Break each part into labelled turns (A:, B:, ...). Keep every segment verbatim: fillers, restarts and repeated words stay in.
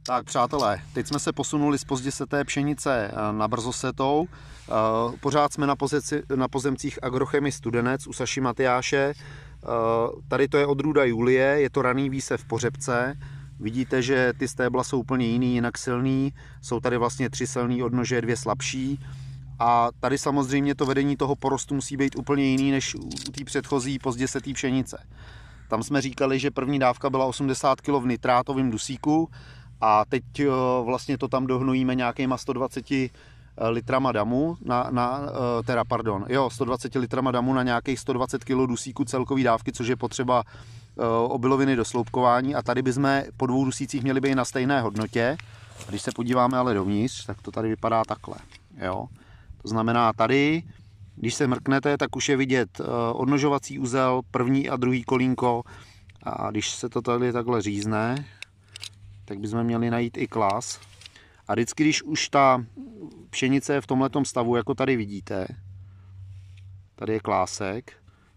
A: Tak přátelé, teď jsme se posunuli z pozděseté pšenice na brzosetou. Pořád jsme na, pozici, na pozemcích Agrochemy Studenec u Saši Matyáše. Tady to je odrůda Julie, je to raný výsev po řepce. Vidíte, že ty stébla jsou úplně jiný, jinak silný. Jsou tady vlastně tři silný odnože, dvě slabší. A tady samozřejmě to vedení toho porostu musí být úplně jiný než u té předchozí pozděseté pšenice. Tam jsme říkali, že první dávka byla osmdesát kilogramů v nitrátovém dusíku a teď vlastně to tam dohnojíme nějakýma sto dvacet litrama damu, na, na, teda pardon, jo, sto dvacet litrama damu na nějakých sto dvacet kilogramů dusíku celkový dávky, což je potřeba obiloviny do sloupkování, a tady bychom po dvou dusících měli být na stejné hodnotě. Když se podíváme ale dovnitř, tak to tady vypadá takhle, jo. To znamená tady, když se mrknete, tak už je vidět odnožovací uzel, první a druhý kolínko, a když se to tady takhle řízne, tak bychom měli najít i klas. A vždycky, když už ta pšenice je v tomhletom stavu, jako tady vidíte, tady je klásek,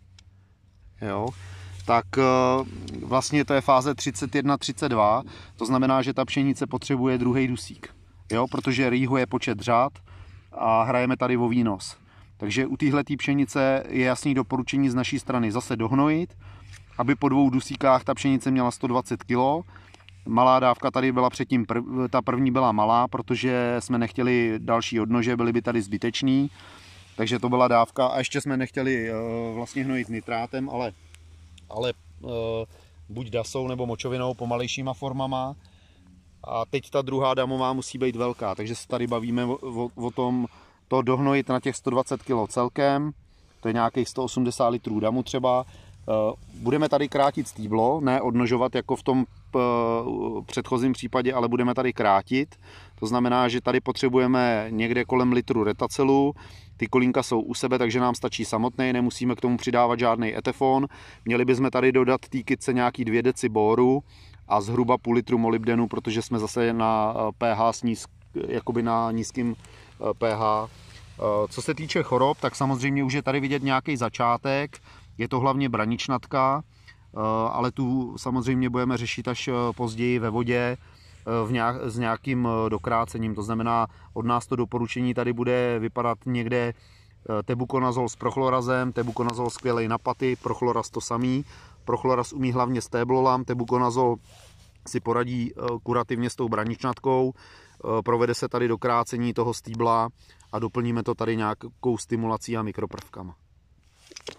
A: jo, tak vlastně to je fáze třicet jedna třicet dva, to znamená, že ta pšenice potřebuje druhý dusík, jo, protože rýho je počet řad a hrajeme tady o výnos. Takže u téhletý pšenice je jasný doporučení z naší strany zase dohnojit, aby po dvou dusíkách ta pšenice měla sto dvacet kilogramů. Malá dávka tady byla předtím, prv, ta první byla malá, protože jsme nechtěli další odnože, byly by tady zbytečný. Takže to byla dávka a ještě jsme nechtěli uh, vlastně hnojit nitrátem, ale, ale uh, buď dasou nebo močovinou pomalejšíma formama. A teď ta druhá damová musí být velká, takže se tady bavíme o, o, o tom, to dohnojit na těch sto dvacet kilogramů celkem, to je nějakých sto osmdesát litrů damu třeba. Budeme tady krátit stýblo, ne odnožovat jako v tom předchozím případě, ale budeme tady krátit. To znamená, že tady potřebujeme někde kolem litru retacelu. Ty kolínka jsou u sebe, takže nám stačí samotný, nemusíme k tomu přidávat žádný etefon. Měli bychom tady dodat té kytce nějaký dvě deci boru a zhruba půl litru molybdenu, protože jsme zase na pH s nízk, jakoby na nízkým pH. Co se týče chorob, tak samozřejmě už je tady vidět nějaký začátek. Je to hlavně braničnatka, ale tu samozřejmě budeme řešit až později ve vodě v nějak, s nějakým dokrácením. To znamená, od nás to doporučení tady bude vypadat někde tebukonazol s prochlorazem, tebukonazol skvělej na paty, prochloraz to samý. Prochloraz umí hlavně stéblolam, tebukonazol si poradí kurativně s tou braničnatkou, provede se tady dokrácení toho stýbla a doplníme to tady nějakou stimulací a mikroprvkama.